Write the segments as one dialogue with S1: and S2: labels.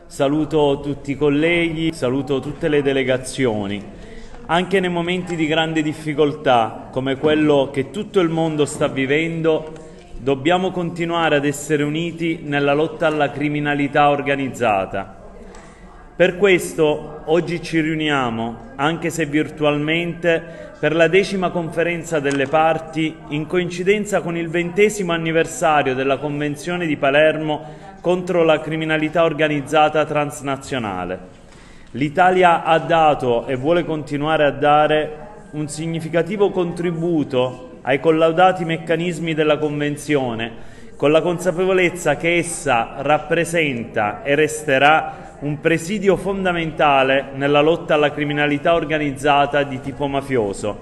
S1: saluto tutti i colleghi, saluto tutte le delegazioni. Anche nei momenti di grande difficoltà, come quello che tutto il mondo sta vivendo, dobbiamo continuare ad essere uniti nella lotta alla criminalità organizzata. Per questo oggi ci riuniamo, anche se virtualmente, per la 10ª conferenza delle parti in coincidenza con il 20° anniversario della Convenzione di Palermo contro la criminalità organizzata transnazionale. L'Italia ha dato e vuole continuare a dare un significativo contributo ai collaudati meccanismi della Convenzione, con la consapevolezza che essa rappresenta e resterà un presidio fondamentale nella lotta alla criminalità organizzata di tipo mafioso.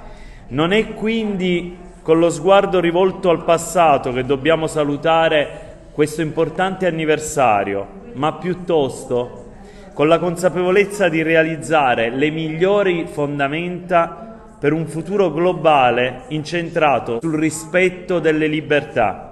S1: Non è quindi con lo sguardo rivolto al passato che dobbiamo salutare questo importante anniversario, ma piuttosto con la consapevolezza di realizzare le migliori fondamenta per un futuro globale incentrato sul rispetto delle libertà.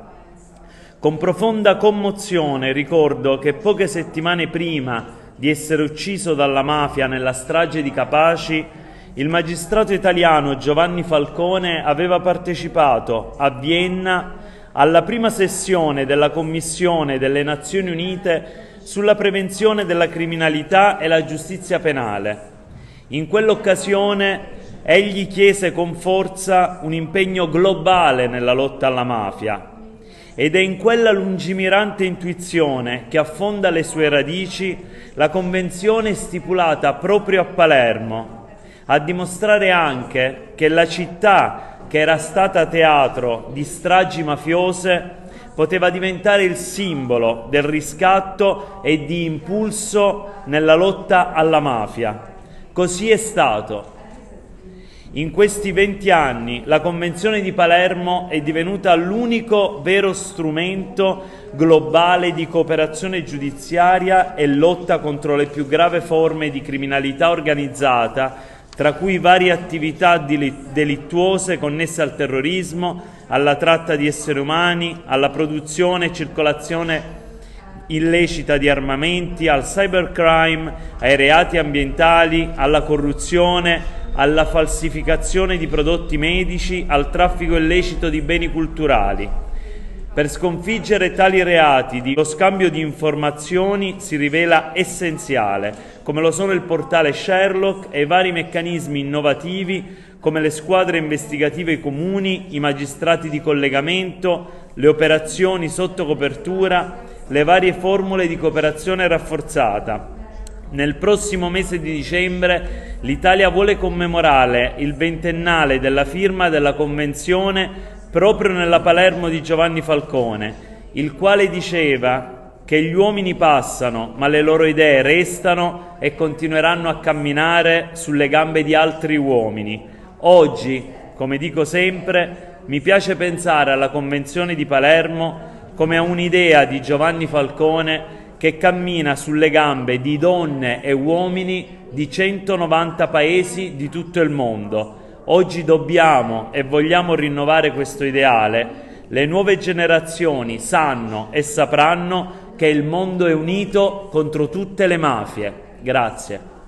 S1: Con profonda commozione ricordo che poche settimane prima di essere ucciso dalla mafia nella strage di Capaci, il magistrato italiano Giovanni Falcone aveva partecipato a Vienna alla prima sessione della Commissione delle Nazioni Unite sulla prevenzione della criminalità e la giustizia penale. In quell'occasione egli chiese con forza un impegno globale nella lotta alla mafia. Ed è in quella lungimirante intuizione che affonda le sue radici la convenzione stipulata proprio a Palermo, a dimostrare anche che la città che era stata teatro di stragi mafiose poteva diventare il simbolo del riscatto e di impulso nella lotta alla mafia. Così è stato. In questi 20 anni la Convenzione di Palermo è divenuta l'unico vero strumento globale di cooperazione giudiziaria e lotta contro le più gravi forme di criminalità organizzata, tra cui varie attività delittuose connesse al terrorismo, alla tratta di esseri umani, alla produzione e circolazione illecita di armamenti, al cybercrime, ai reati ambientali, alla corruzione, alla falsificazione di prodotti medici, al traffico illecito di beni culturali. Per sconfiggere tali reati, lo scambio di informazioni si rivela essenziale, come lo sono il portale Sherlock e i vari meccanismi innovativi come le squadre investigative comuni, i magistrati di collegamento, le operazioni sotto copertura, le varie formule di cooperazione rafforzata. Nel prossimo mese di dicembre l'Italia vuole commemorare il 20ennale della firma della Convenzione proprio nella Palermo di Giovanni Falcone, il quale diceva che gli uomini passano, ma le loro idee restano e continueranno a camminare sulle gambe di altri uomini. Oggi, come dico sempre, mi piace pensare alla Convenzione di Palermo come a un'idea di Giovanni Falcone che cammina sulle gambe di donne e uomini di 190 paesi di tutto il mondo. Oggi dobbiamo e vogliamo rinnovare questo ideale. Le nuove generazioni sanno e sapranno che il mondo è unito contro tutte le mafie. Grazie.